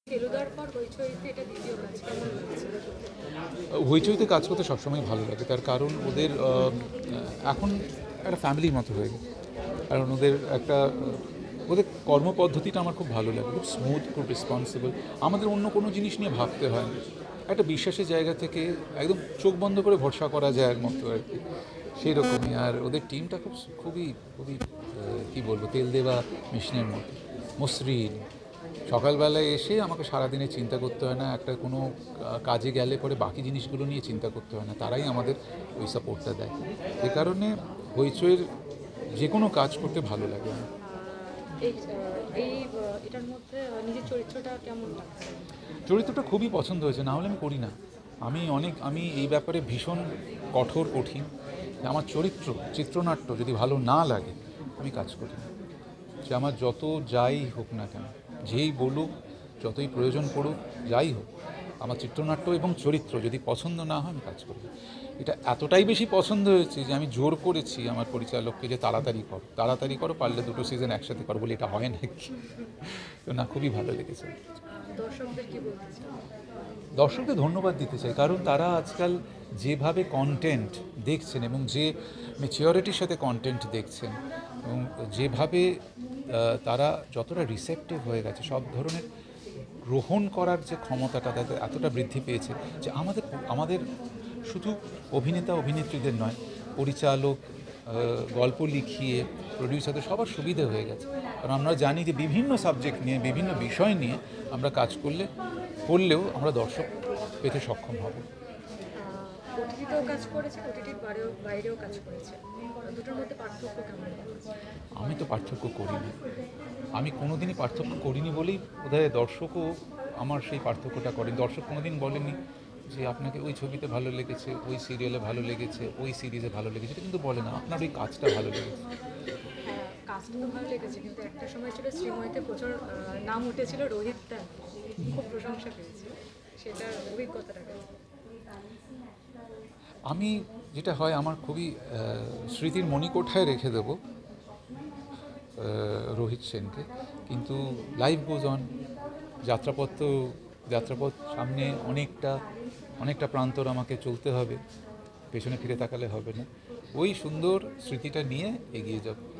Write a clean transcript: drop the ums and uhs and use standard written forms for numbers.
ফেলুদার পর হইচইতে এটা দ্বিতীয় কাজ, কেমন লাগছে? হইচইতে কাজ করতে সবসময় ভালো লাগে, তার কারণ ওদের এখন একটা ফ্যামিলির মতো হয়ে গেছে। কারণ ওদের একটা ওদের কর্মপদ্ধতিটা আমার খুব ভালো লাগে, খুব স্মুথ, খুব রেসপন্সিবল। আমাদের অন্য কোনো জিনিস নিয়ে ভাবতে হয় না, একটা বিশ্বাসের জায়গা থেকে একদম চোখ বন্ধ করে ভরসা করা যায় এর মতো আর কি, সেই রকমই। আর ওদের টিমটা খুবই খুবই কী বলবো, তেল দেওয়া মেশিনের মতো, মসৃণ। সকালবেলায় এসে আমাকে সারাদিনে চিন্তা করতে হয় না, একটা কোনো কাজে গেলে পরে বাকি জিনিসগুলো নিয়ে চিন্তা করতে হয় না, তারাই আমাদের ওই সাপোর্টটা দেয়। যে কারণে হইচইয়ের যে কোনো কাজ করতে ভালো লাগে আমার। এই এই এটার মধ্যে নিজের চরিত্রটা কেমন লাগছে? চরিত্রটা খুবই পছন্দ হয়েছে, না হলে আমি করি না। আমি এই ব্যাপারে ভীষণ কঠিন। আমার চিত্রনাট্য যদি ভালো না লাগে আমি কাজ করি না। সে আমার যত যাই হোক না কেন, যেই বলুক, যতই প্রয়োজন পড়ুক, যাই হোক, আমার চিত্রনাট্য এবং চরিত্র যদি পছন্দ না হয় আমি কাজ করি না। এটা এতটাই বেশি পছন্দ হয়েছে যে আমি জোর করেছি আমার পরিচালককে যে তাড়াতাড়ি করো, পারলে 2টো সিজন একসাথে করো, বলে এটা হয় নাকি। তো না, খুবই ভালো লেগেছে। দর্শকদের কি বলতে চাই? দর্শকদের ধন্যবাদ দিতে চাই, কারণ তারা আজকাল যেভাবে কন্টেন্ট দেখছেন এবং যে ম্যাচিওরিটির সাথে কন্টেন্ট দেখছেন, এবং যেভাবে তারা যতটা রিসেপটিভ হয়ে গেছে, সব ধরনের গ্রহণ করার যে ক্ষমতাটা তাদের এতটা বৃদ্ধি পেয়েছে যে আমাদের শুধু অভিনেতা অভিনেত্রীদের নয়, পরিচালক, গল্প লিখিয়ে প্রডিউসারদের সবার সুবিধে হয়ে গেছে। কারণ আমরা জানি যে বিভিন্ন সাবজেক্ট নিয়ে, বিভিন্ন বিষয় নিয়ে আমরা কাজ করলেও আমরা দর্শক পেতে সক্ষম হব। ওটিটিতেও কাজ করেছে, ওটিটির বাইরেও কাজ করেছে, দুটোর মধ্যে পার্থক্য কেমন লাগছে? আমি তো পার্থক্য করিনি, আমি কোনোদিনই পার্থক্য করিনি বলেই বোধহয় দর্শকও আমার সেই পার্থক্যটা করেন। দর্শক কোনোদিন বলেনি যে আপনাকে ওই ছবিতে ভালো লেগেছে, ওই সিরিয়ালে ভালো লেগেছে, ওই সিরিজে ভালো লেগেছে, এটা কিন্তু বলে না, আপনার ওই কাজটা ভালো লেগেছে। হ্যাঁ, কাজটা তো ভালো লেগেছে, কিন্তু একটা সময় ছিল শ্রীময়ীতে প্রচুর নাম উঠেছিল রোহিত দা, খুব প্রশংসা পেয়েছে, সেটার অভিজ্ঞতাটা কেমন? আমি যেটা হয় আমার খুবই স্মৃতির মণিকোঠায় রেখে দেব রোহিত সেনকে, কিন্তু লাইফ গোজ অন। যাত্রাপথ সামনে অনেকটা প্রান্তর আমাকে চলতে হবে, পেছনে ফিরে তাকালে হবে না। ওই সুন্দর স্মৃতিটা নিয়ে এগিয়ে যাব।